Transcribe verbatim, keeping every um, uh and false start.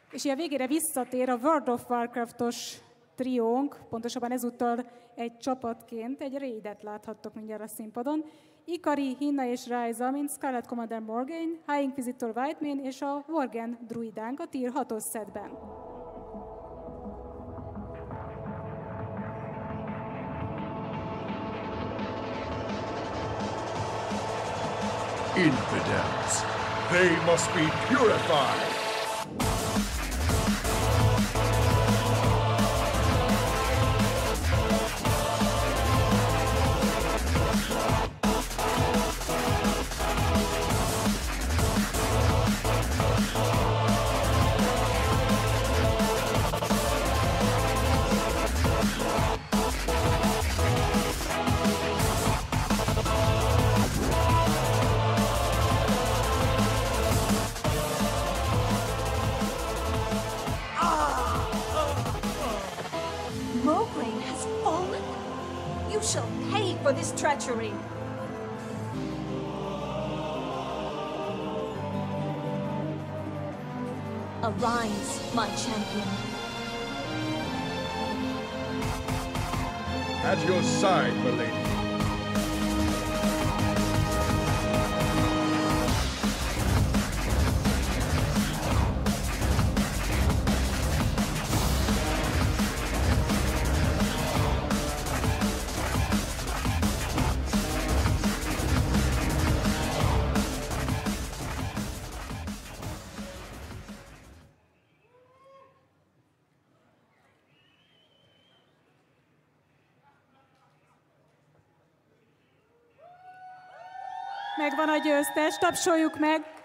És ilyen végére visszatér a World of Warcraft-os triónk, pontosabban ezúttal egy csapatként, egy raidet láthattok mindjárt a színpadon. Ikari, Hinna és Ryza, mint Scarlet Commander Morgaine, High Inquisitor Whitemane és a Worgen druidánk a Tier hatos setben. Infidels. They must be purified. For this treachery. Arise, my champion. At your side, milady. Megvan a győztes, tapsoljuk meg!